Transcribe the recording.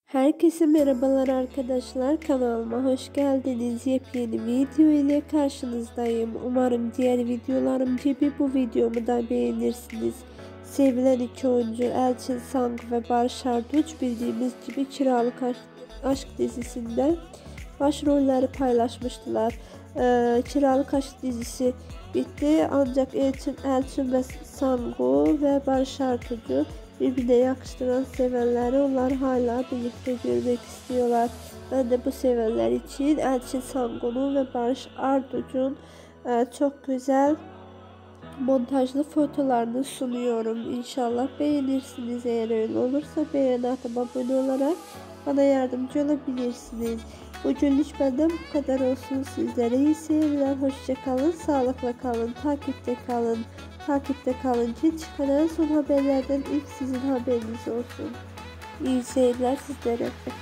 Herkese merhabalar arkadaşlar, kanalıma hoş geldiniz. Yepyeni video ile karşınızdayım. Umarım diğer videolarım gibi bu videomu da beğenirsiniz. Sevilen iki oyuncu Elçin Sang ve Barış Arduç bildiğimiz gibi Kiralık Aşk dizisinde başrolleri paylaşmıştılar. Kiralık Aşk dizisi bitti ancak Elçin ve Sangu ve Barış Arduç'u birbirine yakıştıran sevenleri onlar hala birlikte görmek istiyorlar. Ben de bu sevenler için Elçin Sangu'nun ve Barış Arduç'un çok güzel montajlı fotolarını sunuyorum. İnşallah beğenirsiniz. Eğer öyle olursa beğen atıp abone olarak bana yardımcı olabilirsiniz. Bugünlük benden bu kadar olsun. Sizlere iyi seyirler. Hoşça kalın. Sağlıkla kalın. Takipte kalın. Takipte kalın ki çıkan en son haberlerden ilk sizin haberiniz olsun. İyi seyirler sizlere.